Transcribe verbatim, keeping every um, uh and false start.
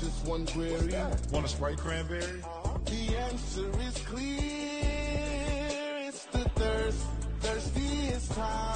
just one query. Want a Sprite cranberry? The answer is clear. It's the thirst, thirstiest time.